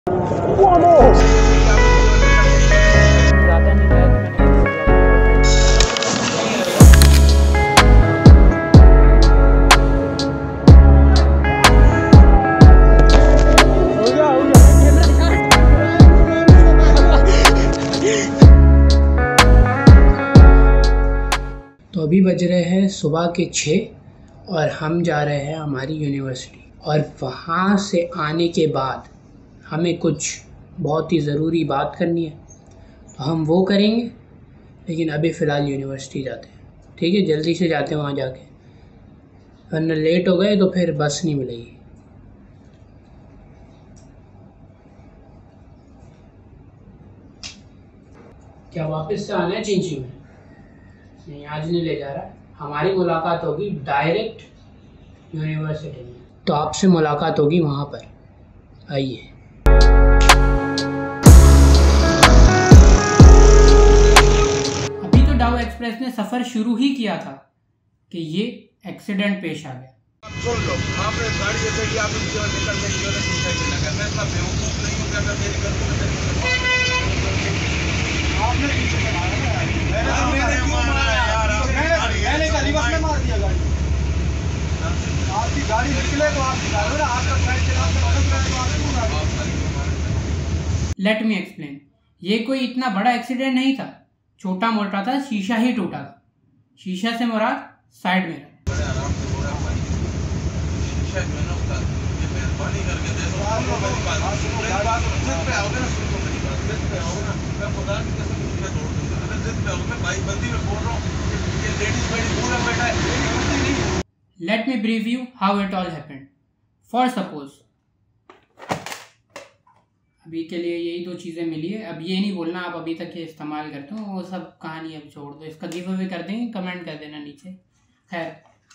ज़्यादा नहीं गया तो अभी बज रहे हैं सुबह के 6 और हम जा रहे हैं हमारी यूनिवर्सिटी। और वहाँ से आने के बाद हमें कुछ बहुत ही ज़रूरी बात करनी है, तो हम वो करेंगे। लेकिन अभी फ़िलहाल यूनिवर्सिटी जाते हैं, ठीक है? जल्दी से जाते हैं वहाँ जाके, वरना लेट हो गए तो फिर बस नहीं मिलेगी। क्या वापस से आना है चिंची में? नहीं, आज नहीं ले जा रहा। हमारी मुलाकात होगी डायरेक्ट यूनिवर्सिटी में, तो आपसे मुलाकात होगी वहाँ पर। आइए। अभी तो डाउ एक्सप्रेस ने सफ़र शुरू ही किया था कि ये एक्सीडेंट पेश आ गया। सुन लो, आपने गाड़ी जैसे कि आप निकल गई, मैं इतना बेवकूफ नहीं हूँ कि अगर मेरी गलती में आपने पीछे से मारा ना यार। मैंने क्यों मारा यार? मैंने गली बस में मार दिया गाड़ी। आपकी गाड़ी निकले तो आप निकालो ना, आपका साइड चला के मदद करे तो आप क्यों मारो? Let me explain. ये कोई इतना बड़ा एक्सीडेंट नहीं था, छोटा मोटा था, शीशा ही टूटा था। शीशा से मुराद साइड में। शीशा जो है ना उसका, ये मेहरबानी करके दे दो। मेरी बात जिद पे आओगे ना, सुन लो मेरी बात, जिद पे आओगे ना, मैं खुदा की कसम शीशा तोड़ दूंगा। अगर जिद पे आओगे, मैं भाई बंदी में बोल रहा हूँ, ये लेडीज मेरी पूरा बेटा है, मेरी गलती नहीं है। Let me brief you how it all happened. For suppose, अभी के लिए यही दो चीज़ें मिली है। अब ये नहीं बोलना आप अभी तक ये इस्तेमाल करते हो, वो सब कहानी अब छोड़ दो। इसका गिव अवे कर देंगे, कमेंट कर देना नीचे। खैर,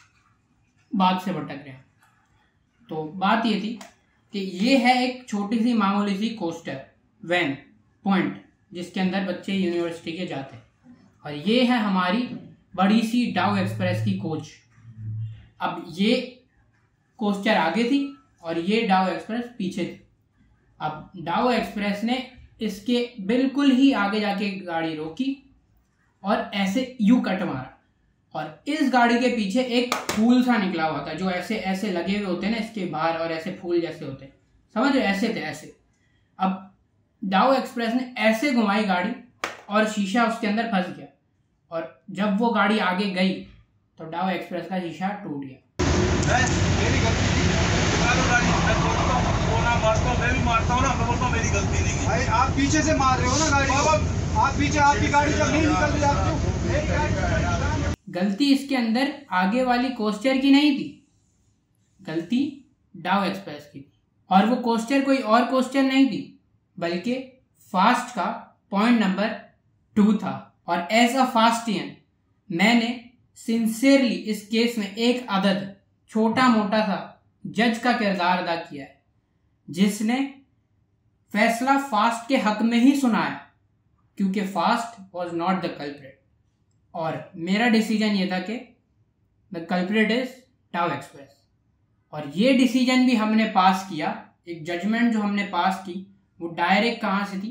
बात से भटक रहे हैं। तो बात ये थी कि ये है एक छोटी सी मामूली सी कोस्टर वैन पॉइंट, जिसके अंदर बच्चे यूनिवर्सिटी के जाते हैं। और ये है हमारी बड़ी सी डाउ एक्सप्रेस की कोच। अब ये कोस्टर आगे थी और ये डाउ एक्सप्रेस पीछे थी। अब डाउ एक्सप्रेस ने इसके बिल्कुल ही आगे जाके गाड़ी रोकी और ऐसे यू कट मारा। और इस गाड़ी के पीछे एक फूल सा निकला हुआ था, जो ऐसे ऐसे लगे हुए होते हैं ना इसके बाहर, और ऐसे फूल जैसे होते हैं, समझ रहे? ऐसे थे ऐसे। अब डाउ एक्सप्रेस ने ऐसे घुमाई गाड़ी और शीशा उसके अंदर फंस गया। और जब वो गाड़ी आगे गई तो डाउ एक्सप्रेस का शीशा टूट गया। मेरी गलती थी, मैं बोलता हूँ, वो ना मारता हूँ, मैं भी मारता हूँ ना, मैं बोलता हूँ मेरी गलती नहीं है। भाई आप पीछे से मार रहे हो ना गाड़ी को, आप पीछे, आपकी गाड़ी जब नहीं निकल रही, आप क्यों? मेरी गाड़ी गलती इसके अंदर आगे वाली कोस्टर की नहीं थी, गलती डाउ एक्सप्रेस की थी। और वो कोस्टर कोई और कोस्टर नहीं थी, बल्कि फास्ट का पॉइंट नंबर 2 था। और एज अ फास्टियन मैंने सिंसियरली इस केस में एक अदद छोटा मोटा सा जज का किरदार अदा किया है, जिसने फैसला फास्ट के हक में ही सुनाया, क्योंकि FAST was not the culprit. और मेरा डिसीजन ये था कि the culprit is Daewoo Express. और ये डिसीजन भी हमने पास किया, एक जजमेंट जो हमने पास की वो डायरेक्ट कहाँ से थी?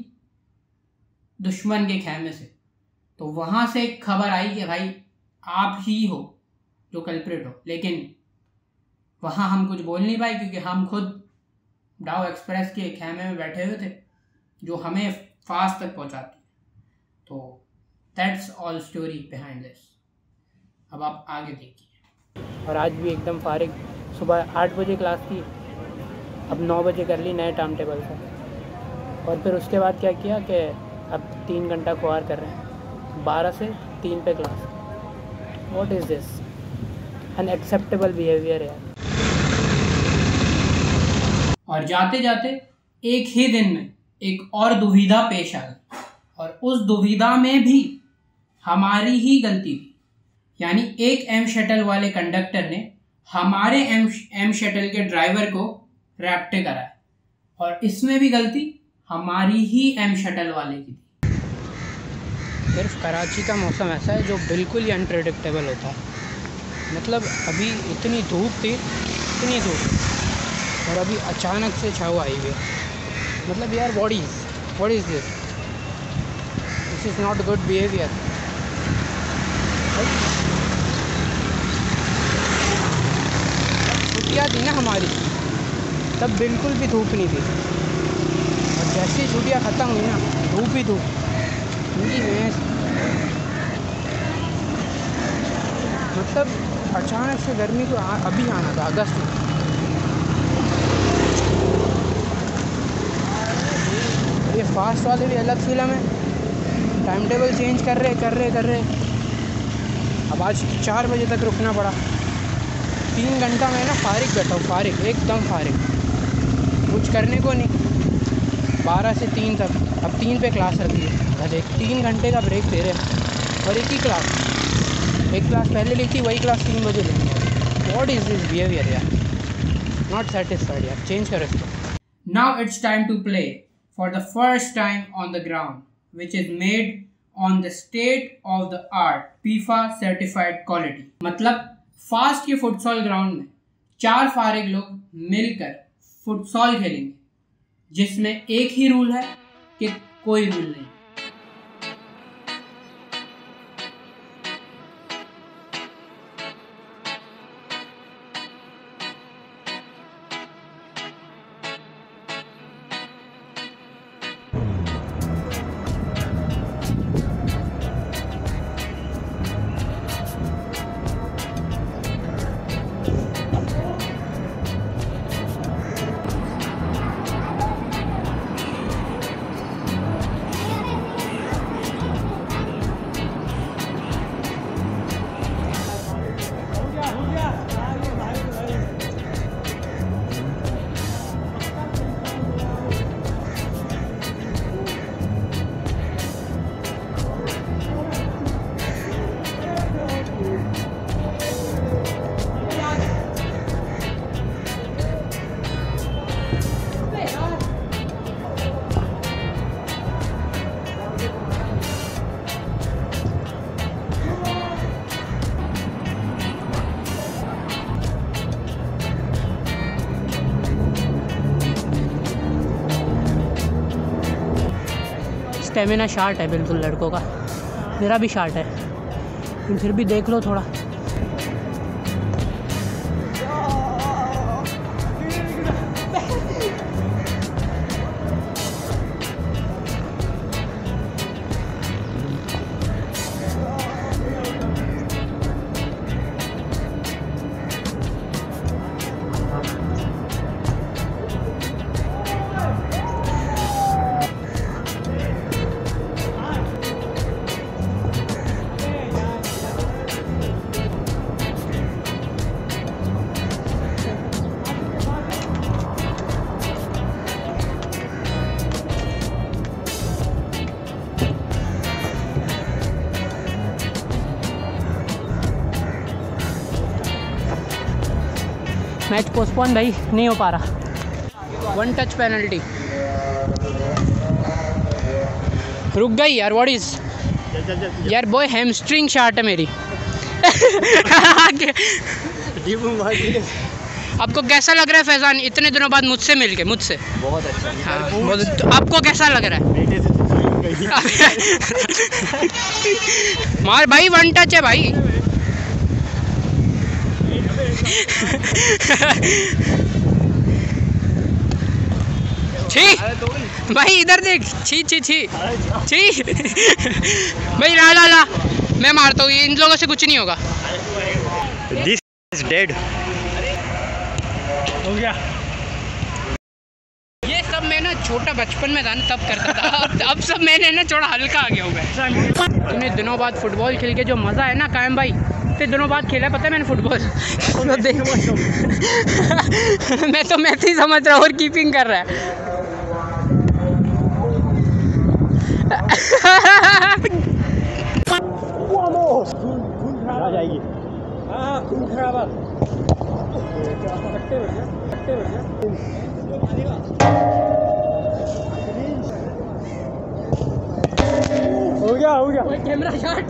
दुश्मन के खेमे से। तो वहाँ से एक खबर आई कि भाई आप ही हो जो कल्प्रिट हो। लेकिन वहाँ हम कुछ बोल नहीं पाए, क्योंकि हम खुद डाउ एक्सप्रेस के खेमे में बैठे हुए थे, जो हमें फास्ट तक पहुँचाती है। तो that's all story behind this. अब आप आगे देखिए। और आज भी एकदम फारिग, सुबह 8 बजे क्लास थी, अब 9 बजे कर ली नए टाइम टेबल से। और फिर उसके बाद क्या किया कि अब 3 घंटा खुआर कर रहे हैं, 12 से 3 पे class. What is this? Unacceptable behaviour है। और जाते जाते एक ही दिन में एक और दुविधा पेश आ गई, और उस दुविधा में भी हमारी ही गलती थी। यानी एक एम शटल वाले कंडक्टर ने हमारे एम शटल के ड्राइवर को रैप्टे कराया, और इसमें भी गलती हमारी ही एम शटल वाले की थी। सिर्फ कराची का मौसम ऐसा है जो बिल्कुल ही अनप्रेडिक्टेबल होता है। मतलब अभी इतनी धूप थी, इतनी धूप, और अभी अचानक से छाव आई हुई है। मतलब यार what is this is not good behaviour. छुट्टियाँ थी ना हमारी, तब बिल्कुल भी धूप नहीं थी, और जैसे ही छुट्टियाँ ख़त्म हुई ना, धूप ही धूप। मतलब अचानक से गर्मी को अभी आना था अगस्त में। ये फास्ट वाले भी अलग फिल्म है, टाइम टेबल चेंज कर रहे। अब आज 4 बजे तक रुकना पड़ा। 3 घंटा मैं ना फारिग बैठा हूँ, एकदम फारिग, कुछ करने को नहीं। 12 से 3 तक, अब 3 पे क्लास रखी है। अरे 3 घंटे का ब्रेक दे रहे हैं, और एक क्लास पहले ली थी, वही क्लास 3 बजे लेंगे। व्हाट इज़ दिस बिहेवियर यार, नॉट सेटिस्फाइड यार, चेंज करो इसको। Now it's time to play for the first time on the ground, which is made on the state of the art FIFA certified quality। मतलब FAST के futsal ground में 4 फारिग लोग मिलकर फुटसॉल खेलेंगे, जिसमें एक ही रूल है कि कोई रूल नहीं। स्टेमिना शार्ट है बिल्कुल लड़कों का, मेरा भी शार्ट है, लेकिन फिर भी देख लो थोड़ा। मैच पोस्टपोन भाई, नहीं हो पा रहा। 1 टच पेनल्टी, रुक गई यार। व्हाट इज यार बॉय, हैमस्ट्रिंग शॉट है मेरी। आपको कैसा लग रहा है फैजान, इतने दिनों बाद मुझसे मिल के? मुझसे बहुत अच्छा। हाँ, तो आपको कैसा लग रहा है? मार भाई, 1 टच है भाई। छी भाई, इधर देख, छी छी छी छी। भाई ला मैं मारता हूँ, इन लोगों से कुछ नहीं होगा। This is dead। हो गया। ये सब मैं ना छोटा बचपन में था ना तब करता था, अब सब मैंने ना थोड़ा हल्का आ गया हूँ मैं। इतने दिनों बाद फुटबॉल खेल के जो मज़ा है ना कायम भाई, इतने दिनों बाद खेला पता है मैंने फुटबॉल। तो देख मैं तो मैच ही समझ रहा हूँ, और कीपिंग कर रहा है। आ जाएगी। खून खराब हो गया कैमरा शॉट।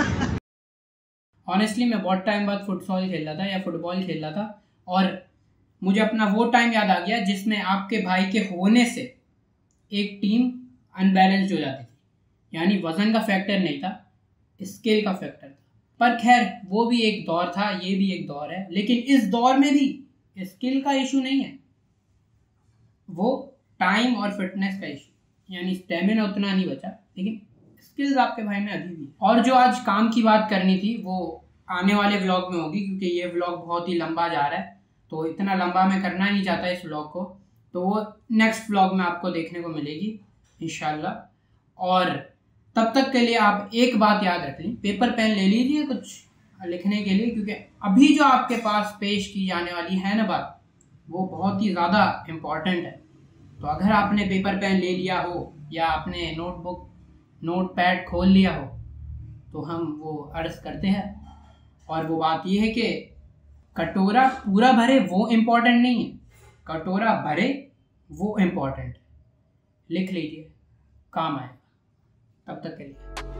ऑनेस्टली मैं बहुत टाइम बाद फुटबॉल खेल रहा था, और मुझे अपना वो टाइम याद आ गया जिसमें आपके भाई के होने से एक टीम अनबैलेंस्ड हो जाती थी, यानी वजन का फैक्टर नहीं था, स्किल का फैक्टर था। पर खैर वो भी एक दौर था, ये भी एक दौर है, लेकिन इस दौर में भी स्किल का इशू नहीं है, वो टाइम और फिटनेस का इशू, यानी स्टेमिना उतना नहीं बचा, लेकिन स्किल्स आपके भाई में अभी भी। और जो आज काम की बात करनी थी वो आने वाले व्लॉग में होगी, क्योंकि ये व्लॉग बहुत ही लंबा जा रहा है, तो इतना लंबा मैं करना नहीं चाहता इस व्लॉग को, तो वो नेक्स्ट व्लॉग में आपको देखने को मिलेगी इंशाल्लाह। और तब तक के लिए आप एक बात याद रख लें, पेपर पेन ले लीजिए कुछ लिखने के लिए, क्योंकि अभी जो आपके पास पेश की जाने वाली है ना बात, वो बहुत ही ज़्यादा इम्पॉर्टेंट है। तो अगर आपने पेपर पेन ले लिया हो या आपने नोटबुक नोट पैड खोल लिया हो, तो हम वो अर्ज़ करते हैं, और वो बात ये है कि कटोरा पूरा भरे वो इम्पोर्टेंट नहीं है, कटोरा भरे वो इम्पोर्टेंट है। लिख लीजिए, काम आएगा। तब तक के लिए।